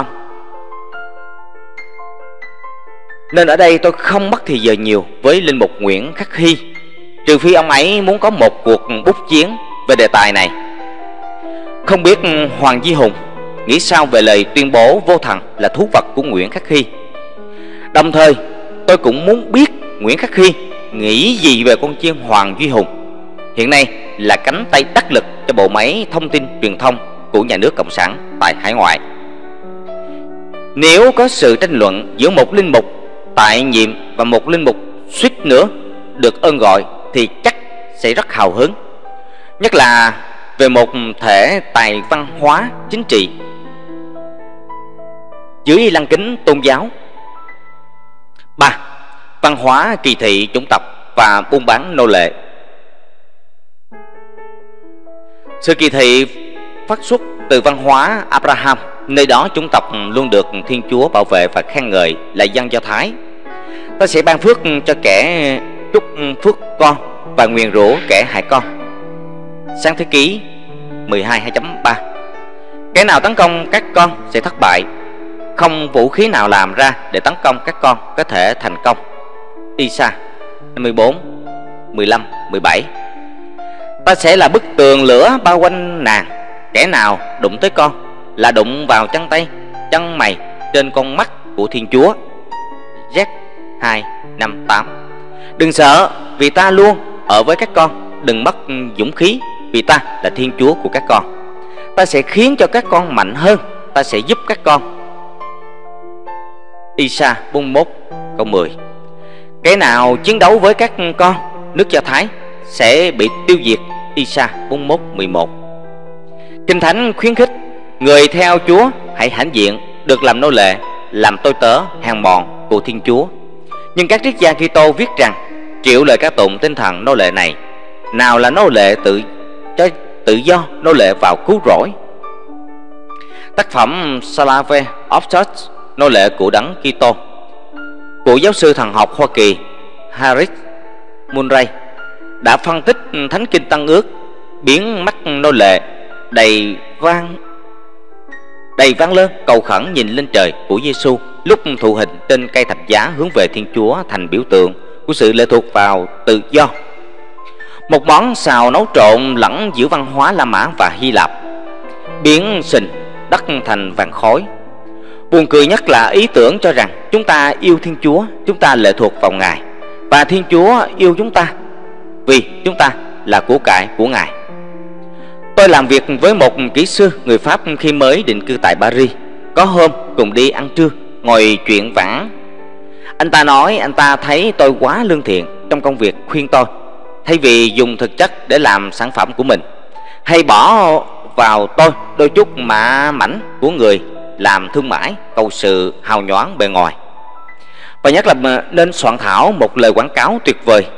nên ở đây tôi không mất thì giờ nhiều với linh mục Nguyễn Khắc Hy, trừ phi ông ấy muốn có một cuộc bút chiến về đề tài này. Không biết Hoàng Duy Hùng nghĩ sao về lời tuyên bố vô thần là thú vật của Nguyễn Khắc Hy. Đồng thời tôi cũng muốn biết Nguyễn Khắc Hy nghĩ gì về con chiên Hoàng Duy Hùng, hiện nay là cánh tay đắc lực cho bộ máy thông tin truyền thông của nhà nước Cộng sản tại hải ngoại. Nếu có sự tranh luận giữa một linh mục tại nhiệm và một linh mục suýt nữa được ơn gọi thì chắc sẽ rất hào hứng, nhất là về một thể tài văn hóa chính trị dưới lăng kính tôn giáo. Ba. Văn hóa kỳ thị chủng tộc và buôn bán nô lệ. Sự kỳ thị phát xuất từ văn hóa Abraham, nơi đó chủng tộc luôn được Thiên Chúa bảo vệ và khen ngợi là dân Do Thái. Ta sẽ ban phước cho kẻ chúc phước con và nguyền rủa kẻ hại con. Sáng thế ký mười hai hai chấm ba. Kẻ nào tấn công các con sẽ thất bại, không vũ khí nào làm ra để tấn công các con có thể thành công. Isa hai mươi bốn mười lăm mười bảy. Ta sẽ là bức tường lửa bao quanh nàng, kẻ nào đụng tới con là đụng vào chân tay, chân mày trên con mắt của Thiên Chúa. Z hai năm tám. Đừng sợ, vì ta luôn ở với các con. Đừng mất dũng khí, vì ta là Thiên Chúa của các con. Ta sẽ khiến cho các con mạnh hơn, ta sẽ giúp các con. Isa bốn mươi mốt câu mười. Kẻ nào chiến đấu với các con nước Do Thái sẽ bị tiêu diệt. Isa bốn mươi mốt mười một. Kinh Thánh khuyến khích người theo Chúa hãy hãnh diện được làm nô lệ, làm tôi tớ hèn mọn của Thiên Chúa. Nhưng các triết gia Kitô viết rằng triệu lời ca tụng tinh thần nô lệ này, nào là nô lệ tự cho tự do, nô lệ vào cứu rỗi. Tác phẩm Slave of Church, nô lệ của Đấng Kitô, của giáo sư thần học Hoa Kỳ Harris Murray đã phân tích Thánh Kinh Tân Ước biến mắt nô lệ đầy vang đầy vang lên cầu khẩn nhìn lên trời của Giêsu lúc thụ hình trên cây thập giá hướng về Thiên Chúa thành biểu tượng của sự lệ thuộc vào tự do. Một món xào nấu trộn lẫn giữa văn hóa La Mã và Hy Lạp, biến sình đất thành vàng khói. Buồn cười nhất là ý tưởng cho rằng chúng ta yêu Thiên Chúa, chúng ta lệ thuộc vào Ngài, và Thiên Chúa yêu chúng ta vì chúng ta là của cải của Ngài. Tôi làm việc với một kỹ sư người Pháp khi mới định cư tại Paris. Có hôm cùng đi ăn trưa, ngồi chuyện vãng. Anh ta nói anh ta thấy tôi quá lương thiện trong công việc khuyên tôi, thay vì dùng thực chất để làm sản phẩm của mình, hay bỏ vào tôi đôi chút mạ mảnh của người làm thương mại cầu sự hào nhoáng bề ngoài. Và nhất là nên soạn thảo một lời quảng cáo tuyệt vời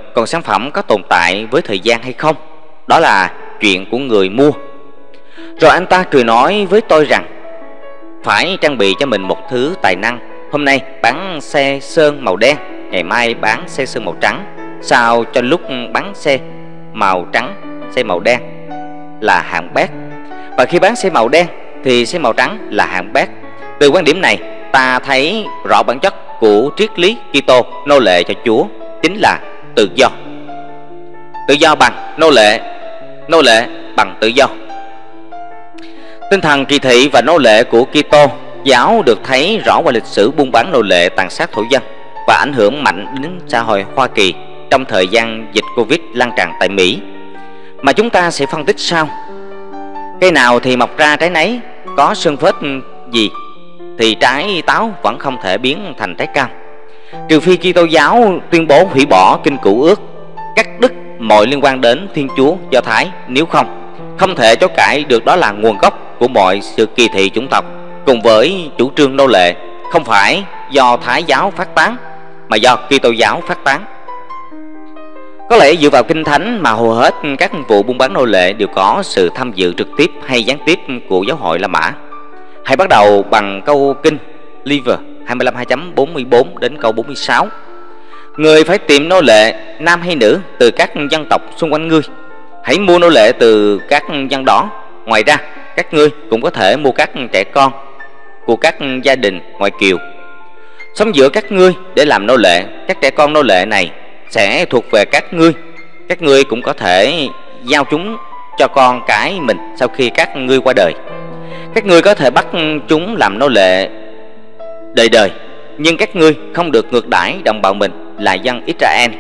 còn sản phẩm có tồn tại với thời gian hay không, đó là chuyện của người mua. Rồi anh ta cười nói với tôi rằng phải trang bị cho mình một thứ tài năng. Hôm nay bán xe sơn màu đen, ngày mai bán xe sơn màu trắng, sao cho lúc bán xe màu trắng, xe màu đen là hạng bét, và khi bán xe màu đen thì xe màu trắng là hạng bét. Từ quan điểm này, ta thấy rõ bản chất của triết lý Kitô nô lệ cho Chúa chính là tự do. Tự do bằng nô lệ, nô lệ bằng tự do. Tinh thần kỳ thị và nô lệ của Kitô giáo được thấy rõ qua lịch sử buôn bán nô lệ tàn sát thổ dân và ảnh hưởng mạnh đến xã hội Hoa Kỳ trong thời gian dịch Covid lan tràn tại Mỹ, mà chúng ta sẽ phân tích sau. Cây nào thì mọc ra trái nấy, có sơn phết gì thì trái táo vẫn không thể biến thành trái cam. Trừ phi Kitô giáo tuyên bố hủy bỏ Kinh Cựu Ước, cắt đứt mọi liên quan đến Thiên Chúa Do Thái, nếu không, không thể chối cãi được đó là nguồn gốc của mọi sự kỳ thị chủng tộc, cùng với chủ trương nô lệ không phải do Thái giáo phát tán mà do Kitô giáo phát tán. Có lẽ dựa vào Kinh Thánh mà hầu hết các vụ buôn bán nô lệ đều có sự tham dự trực tiếp hay gián tiếp của giáo hội La Mã. Hãy bắt đầu bằng câu kinh Liver hai mươi lăm hai chấm bốn mươi bốn đến câu bốn mươi sáu. Người phải tìm nô lệ nam hay nữ từ các dân tộc xung quanh ngươi. Hãy mua nô lệ từ các dân đó. Ngoài ra, các ngươi cũng có thể mua các trẻ con của các gia đình ngoại kiều sống giữa các ngươi để làm nô lệ. Các trẻ con nô lệ này sẽ thuộc về các ngươi. Các ngươi cũng có thể giao chúng cho con cái mình sau khi các ngươi qua đời. Các ngươi có thể bắt chúng làm nô lệ đời đời, nhưng các ngươi không được ngược đãi đồng bào mình là dân Israel.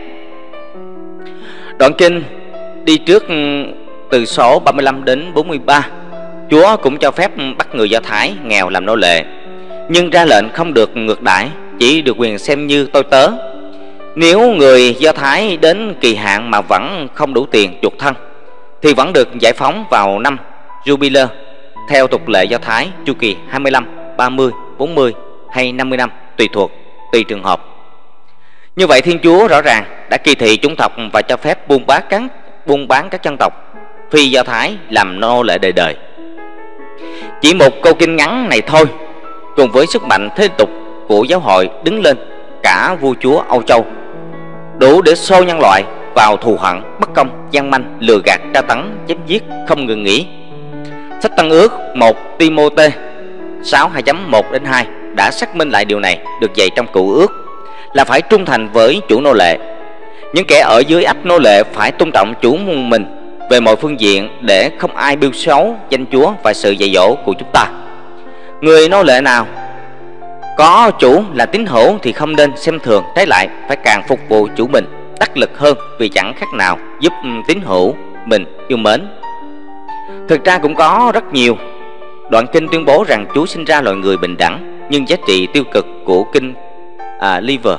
Đoạn kinh đi trước từ số ba mươi lăm đến bốn mươi ba. Chúa cũng cho phép bắt người Do Thái nghèo làm nô lệ, nhưng ra lệnh không được ngược đãi, chỉ được quyền xem như tôi tớ. Nếu người Do Thái đến kỳ hạn mà vẫn không đủ tiền chuộc thân thì vẫn được giải phóng vào năm Jubilee theo tục lệ Do Thái, chu kỳ hai mươi lăm, ba mươi, bốn mươi hay năm mươi năm, tùy thuộc, tùy trường hợp. Như vậy Thiên Chúa rõ ràng đã kỳ thị chủng tộc và cho phép buôn bán các buôn bán các dân tộc phi Do Thái làm nô lệ đời đời. Chỉ một câu kinh ngắn này thôi, cùng với sức mạnh thế tục của giáo hội đứng lên cả vua chúa Âu Châu, đủ để xô nhân loại vào thù hận, bất công, gian manh, lừa gạt, tra tấn, chém giết không ngừng nghỉ. Sách Tân Ước một Ti-mô-tê sáu hai chấm một đến hai đã xác minh lại điều này, được dạy trong Cựu Ước là phải trung thành với chủ nô lệ. Những kẻ ở dưới ách nô lệ phải tôn trọng chủ mình về mọi phương diện để không ai bêu xấu danh Chúa và sự dạy dỗ của chúng ta. Người nô lệ nào có chủ là tín hữu thì không nên xem thường, trái lại phải càng phục vụ chủ mình đắc lực hơn, vì chẳng khác nào giúp tín hữu mình yêu mến. Thực ra cũng có rất nhiều đoạn kinh tuyên bố rằng Chúa sinh ra loài người bình đẳng, nhưng giá trị tiêu cực của kinh à, Liver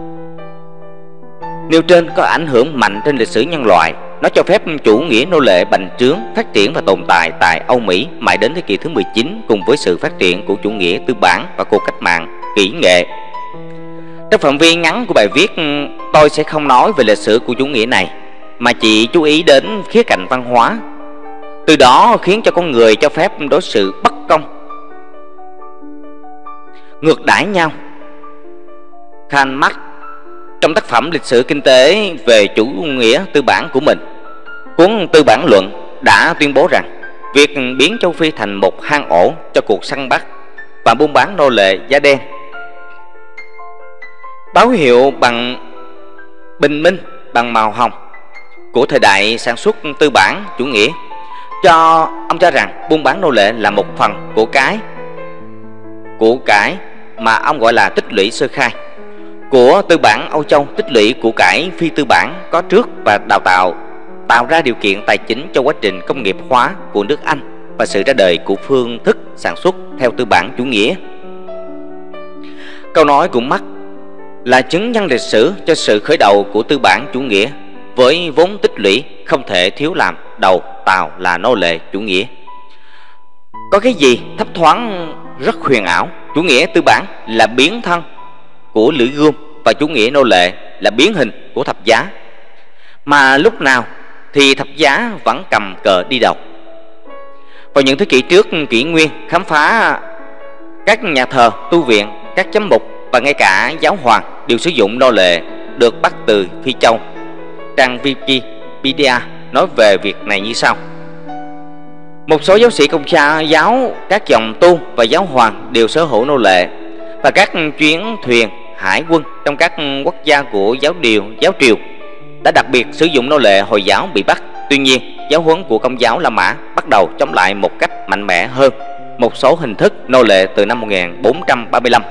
nêu trên có ảnh hưởng mạnh trên lịch sử nhân loại. Nó cho phép chủ nghĩa nô lệ bành trướng, phát triển và tồn tại tại Âu Mỹ mãi đến thế kỷ thứ mười chín, cùng với sự phát triển của chủ nghĩa tư bản và cuộc cách mạng kỹ nghệ. Trong phạm vi ngắn của bài viết, tôi sẽ không nói về lịch sử của chủ nghĩa này, mà chỉ chú ý đến khía cạnh văn hóa. Từ đó khiến cho con người cho phép đối xử bất công, ngược đãi nhau. Karl Marx trong tác phẩm Lịch sử kinh tế về chủ nghĩa tư bản của mình, cuốn Tư bản luận, đã tuyên bố rằng việc biến châu Phi thành một hang ổ cho cuộc săn bắt và buôn bán nô lệ da đen, báo hiệu bằng bình minh bằng màu hồng của thời đại sản xuất tư bản chủ nghĩa. Cho ông cho rằng buôn bán nô lệ là một phần của cái của cải mà ông gọi là tích lũy sơ khai của tư bản Âu Châu, tích lũy của cải phi tư bản có trước và đào tạo tạo ra điều kiện tài chính cho quá trình công nghiệp hóa của nước Anh và sự ra đời của phương thức sản xuất theo tư bản chủ nghĩa. Câu nói của Marx là chứng nhân lịch sử cho sự khởi đầu của tư bản chủ nghĩa, với vốn tích lũy không thể thiếu làm đầu tàu là nô lệ chủ nghĩa. Có cái gì thấp thoáng rất huyền ảo. Chủ nghĩa tư bản là biến thân của lưỡi gươm và chủ nghĩa nô lệ là biến hình của thập giá. mà lúc nào thì thập giá vẫn cầm cờ đi đầu. Vào những thế kỷ trước kỷ nguyên, khám phá các nhà thờ, tu viện, các giám mục và ngay cả giáo hoàng đều sử dụng nô lệ được bắt từ Phi Châu. Trang Wikipedia nói về việc này như sau: một số giáo sĩ Công giáo, các dòng tu và giáo hoàng đều sở hữu nô lệ, và các chuyến thuyền hải quân trong các quốc gia của giáo điều, giáo triều đã đặc biệt sử dụng nô lệ Hồi giáo bị bắt. Tuy nhiên, giáo huấn của Công giáo La Mã bắt đầu chống lại một cách mạnh mẽ hơn một số hình thức nô lệ từ năm một nghìn bốn trăm ba mươi lăm.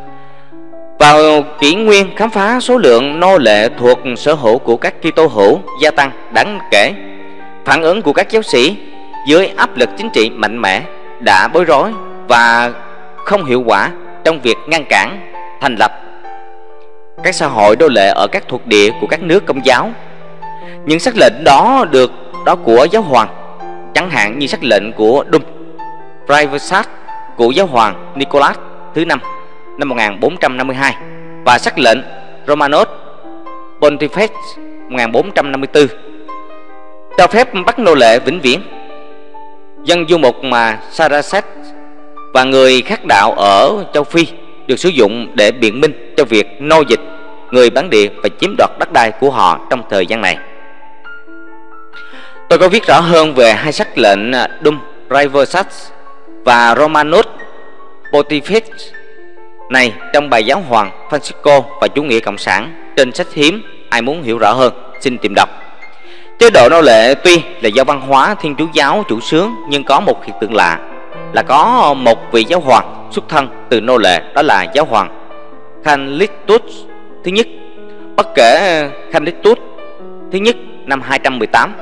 Vào kỷ nguyên, khám phá số lượng nô lệ thuộc sở hữu của các Kitô hữu gia tăng đáng kể. Phản ứng của các giáo sĩ dưới áp lực chính trị mạnh mẽ đã bối rối và không hiệu quả trong việc ngăn cản thành lập các xã hội nô lệ ở các thuộc địa của các nước Công giáo. Những sắc lệnh đó được đó của giáo hoàng, chẳng hạn như sắc lệnh của Dum Privacy của giáo hoàng Nicholas thứ năm năm một nghìn bốn trăm năm mươi hai và sắc lệnh Romanus Pontifex một nghìn bốn trăm năm mươi tư cho phép bắt nô lệ vĩnh viễn. Dân du mục mà Saracen và người khác đạo ở châu Phi được sử dụng để biện minh cho việc nô dịch người bản địa và chiếm đoạt đất đai của họ trong thời gian này. Tôi có viết rõ hơn về hai sắc lệnh Dum Privacy và Romanus Pontifex này trong bài Giáo hoàng Francisco và Chủ nghĩa Cộng sản trên sách hiếm. Ai muốn hiểu rõ hơn xin tìm đọc. Chế độ nô lệ tuy là do văn hóa Thiên Chúa giáo chủ xướng, nhưng có một hiện tượng lạ là có một vị giáo hoàng xuất thân từ nô lệ, đó là giáo hoàng Callistus thứ nhất. Bất kể Callistus thứ nhất năm hai trăm mười tám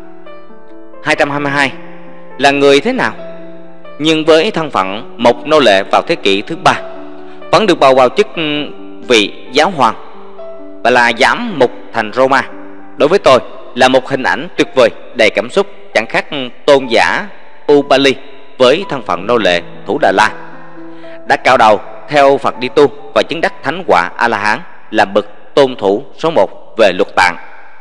hai trăm hai mươi hai là người thế nào, nhưng với thân phận một nô lệ vào thế kỷ thứ ba vẫn được bầu vào chức vị giáo hoàng và là giám mục thành Roma. Đối với tôi là một hình ảnh tuyệt vời đầy cảm xúc, chẳng khác tôn giả Ubali với thân phận nô lệ Thủ Đà La đã cạo đầu theo Phật đi tu và chứng đắc thánh quả A La Hán, là bậc tôn thủ số một về luật tạng.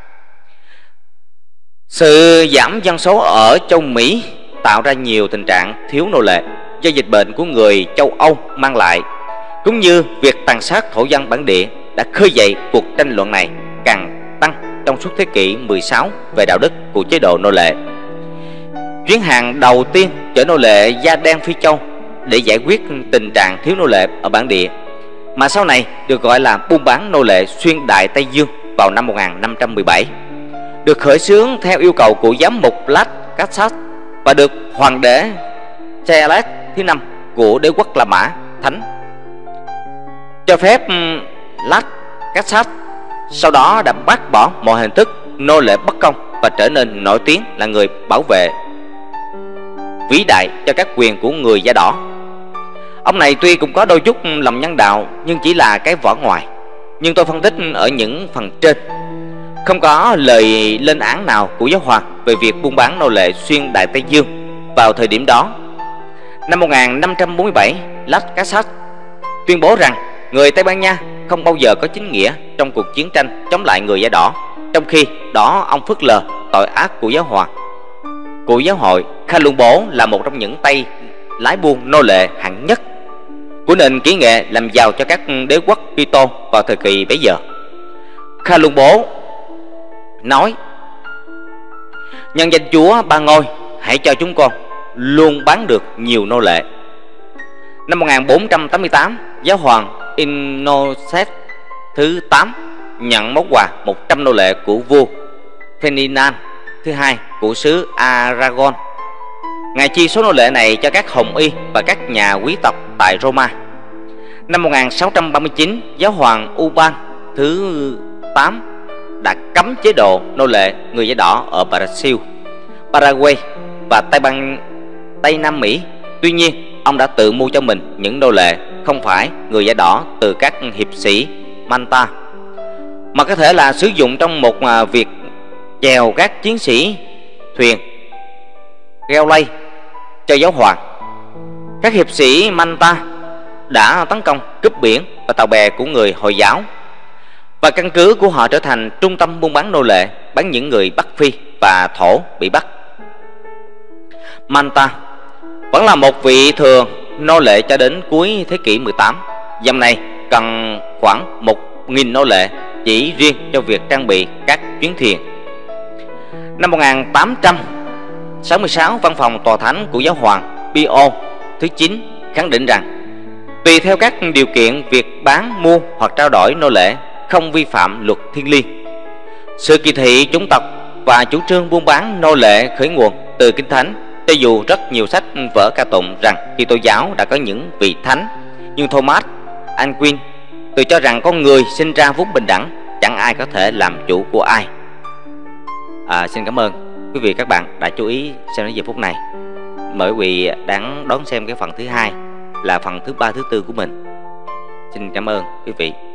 Sự giảm dân số ở châu Mỹ tạo ra nhiều tình trạng thiếu nô lệ do dịch bệnh của người châu Âu mang lại, cũng như việc tàn sát thổ dân bản địa đã khơi dậy cuộc tranh luận này càng tăng trong suốt thế kỷ mười sáu về đạo đức của chế độ nô lệ. Chuyến hàng đầu tiên chở nô lệ da đen Phi Châu để giải quyết tình trạng thiếu nô lệ ở bản địa, mà sau này được gọi là buôn bán nô lệ xuyên Đại Tây Dương vào năm một nghìn năm trăm mười bảy, được khởi xướng theo yêu cầu của giám mục Las Casas và được hoàng đế Charles thứ năm của đế quốc La Mã Thánh cho phép. Las Casas sau đó đã bác bỏ mọi hình thức nô lệ bất công và trở nên nổi tiếng là người bảo vệ vĩ đại cho các quyền của người da đỏ. Ông này tuy cũng có đôi chút lòng nhân đạo nhưng chỉ là cái vỏ ngoài. Nhưng tôi phân tích ở những phần trên, không có lời lên án nào của giáo hoàng về việc buôn bán nô lệ xuyên Đại Tây Dương vào thời điểm đó. Năm một nghìn năm trăm bốn mươi bảy, Las Casas tuyên bố rằng người Tây Ban Nha không bao giờ có chính nghĩa trong cuộc chiến tranh chống lại người da đỏ, trong khi đó ông phớt lờ tội ác của giáo hoàng của giáo hội. Kha Luân Bố là một trong những tay lái buôn nô lệ hạng nhất của nền kỹ nghệ làm giàu cho các đế quốc Kitô vào thời kỳ bấy giờ. Kha Luân Bố nói: nhân danh Chúa Ba Ngôi, hãy cho chúng con luôn bán được nhiều nô lệ. Năm một nghìn bốn trăm tám mươi tám, giáo hoàng Innocent thứ tám nhận món quà một trăm nô lệ của vua Ferdinand thứ hai của xứ Aragon. Ngài chia số nô lệ này cho các hồng y và các nhà quý tộc tại Roma. Năm một nghìn sáu trăm ba mươi chín, giáo hoàng Urban thứ tám đã cấm chế độ nô lệ người da đỏ ở Brazil, Paraguay và Tây Ban Tây Nam Mỹ. Tuy nhiên, ông đã tự mua cho mình những nô lệ không phải người da đỏ từ các hiệp sĩ Manta, mà có thể là sử dụng trong một việc chèo các chiến sĩ thuyền gheo lay cho giáo hoàng. Các hiệp sĩ Manta đã tấn công, cướp biển và tàu bè của người Hồi giáo, và căn cứ của họ trở thành trung tâm buôn bán nô lệ. bắn những người Bắc Phi và Thổ bị bắt. Manta vẫn là một vị thường nô lệ cho đến cuối thế kỷ mười tám. Dăm này cần khoảng một nghìn nô lệ chỉ riêng cho việc trang bị các chuyến thuyền. Năm một nghìn tám trăm sáu mươi sáu, văn phòng tòa thánh của giáo hoàng Pio thứ chín khẳng định rằng tùy theo các điều kiện, việc bán, mua hoặc trao đổi nô lệ không vi phạm luật thiêng liêng. Sự kỳ thị chủng tộc và chủ trương buôn bán nô lệ khởi nguồn từ Kinh Thánh, cho dù rất nhiều sách vở ca tụng rằng Kitô giáo đã có những vị thánh, nhưng Thomas Aquinas tự cho rằng con người sinh ra vốn bình đẳng, chẳng ai có thể làm chủ của ai. À, xin cảm ơn quý vị các bạn đã chú ý xem đến giờ phút này. Mời quý vị đáng đón xem cái phần thứ hai, là phần thứ ba, thứ tư của mình. Xin cảm ơn quý vị.